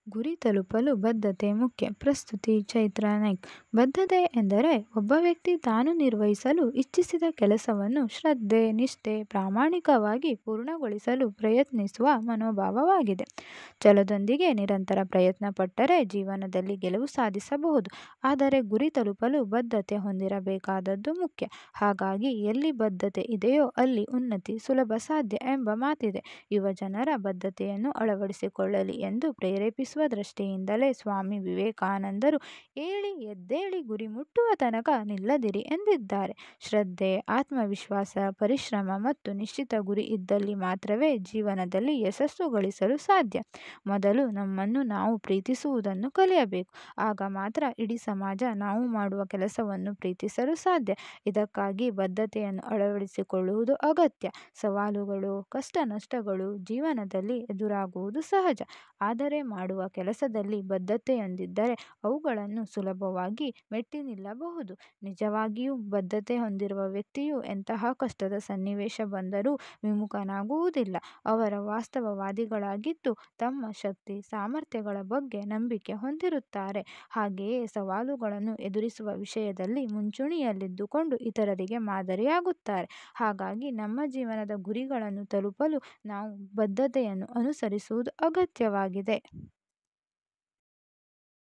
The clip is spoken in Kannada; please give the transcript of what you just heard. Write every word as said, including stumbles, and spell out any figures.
ಗುರಿ ತಲುಪಲು ಬದ್ಧತೆ ಮುಖ್ಯ. ಪ್ರಸ್ತುತಿ ಚೈತ್ರ ನಾಯ್ಕ್. ಬದ್ಧತೆ ಎಂದರೆ ಒಬ್ಬ ವ್ಯಕ್ತಿ ತಾನು ನಿರ್ವಹಿಸಲು ಇಚ್ಛಿಸಿದ ಕೆಲಸವನ್ನು ಶ್ರದ್ಧೆ, ನಿಷ್ಠೆ, ಪ್ರಾಮಾಣಿಕವಾಗಿ ಪೂರ್ಣಗೊಳಿಸಲು ಪ್ರಯತ್ನಿಸುವ ಮನೋಭಾವವಾಗಿದೆ. ಛಲದೊಂದಿಗೆ ನಿರಂತರ ಪ್ರಯತ್ನ ಪಟ್ಟರೆ ಜೀವನದಲ್ಲಿ ಗೆಲುವು ಸಾಧಿಸಬಹುದು. ಆದರೆ ಗುರಿ ತಲುಪಲು ಬದ್ಧತೆ ಹೊಂದಿರಬೇಕಾದದ್ದು ಮುಖ್ಯ. ಹಾಗಾಗಿ ಎಲ್ಲಿ ಬದ್ಧತೆ ಇದೆಯೋ ಅಲ್ಲಿ ಉನ್ನತಿ ಸುಲಭ ಸಾಧ್ಯ ಎಂಬ ಮಾತಿದೆ. ಯುವಜನರ ಬದ್ಧತೆಯನ್ನು ಅಳವಡಿಸಿಕೊಳ್ಳಲಿ ಎಂದು ಪ್ರೇರೇಪಿಸುವ ದೃಷ್ಟಿಯಿಂದಲೇ ಸ್ವಾಮಿ ವಿವೇಕಾನಂದರು ಏಳಿ ಎದ್ದೇಳಿ ಗುರಿ ಮುಟ್ಟುವ ತನಕ ನಿಲ್ಲದಿರಿ ಎಂದಿದ್ದಾರೆ. ಶ್ರದ್ಧೆ, ಆತ್ಮವಿಶ್ವಾಸ, ಪರಿಶ್ರಮ ಮತ್ತು ನಿಶ್ಚಿತ ಗುರಿ ಇದ್ದಲ್ಲಿ ಮಾತ್ರವೇ ಜೀವನದಲ್ಲಿ ಯಶಸ್ಸು ಗಳಿಸಲು ಸಾಧ್ಯ. ಮೊದಲು ನಮ್ಮನ್ನು ನಾವು ಪ್ರೀತಿಸುವುದನ್ನು ಕಲಿಯಬೇಕು. ಆಗ ಮಾತ್ರ ಇಡೀ ಸಮಾಜ ನಾವು ಮಾಡುವ ಕೆಲಸವನ್ನು ಪ್ರೀತಿಸಲು ಸಾಧ್ಯ. ಇದಕ್ಕಾಗಿ ಬದ್ಧತೆಯನ್ನು ಅಳವಡಿಸಿಕೊಳ್ಳುವುದು ಅಗತ್ಯ. ಸವಾಲುಗಳು, ಕಷ್ಟ ನಷ್ಟಗಳು ಜೀವನದಲ್ಲಿ ಎದುರಾಗುವುದು ಸಹಜ. ಆದರೆ ಮಾಡುವ ಕೆಲಸದಲ್ಲಿ ಬದ್ಧತೆಯೊಂದಿದ್ದರೆ ಅವುಗಳನ್ನು ಸುಲಭವಾಗಿ ಮೆಟ್ಟಿ ನಿಲ್ಲಬಹುದು. ನಿಜವಾಗಿಯೂ ಬದ್ಧತೆ ಹೊಂದಿರುವ ವ್ಯಕ್ತಿಯು ಎಂತಹ ಕಷ್ಟದ ಸನ್ನಿವೇಶ ಬಂದರೂ ವಿಮುಖನಾಗುವುದಿಲ್ಲ. ಅವರು ವಾಸ್ತವವಾದಿಗಳಾಗಿದ್ದು ತಮ್ಮ ಶಕ್ತಿ, ಸಾಮರ್ಥ್ಯಗಳ ಬಗ್ಗೆ ನಂಬಿಕೆ ಹೊಂದಿರುತ್ತಾರೆ. ಹಾಗೆಯೇ ಸವಾಲುಗಳನ್ನು ಎದುರಿಸುವ ವಿಷಯದಲ್ಲಿ ಮುಂಚೂಣಿಯಲ್ಲಿದ್ದುಕೊಂಡು ಇತರರಿಗೆ ಮಾದರಿಯಾಗುತ್ತಾರೆ. ಹಾಗಾಗಿ ನಮ್ಮ ಜೀವನದ ಗುರಿಗಳನ್ನು ತಲುಪಲು ನಾವು ಬದ್ಧತೆಯನ್ನು ಅನುಸರಿಸುವುದು ಅಗತ್ಯವಾಗಿದೆ.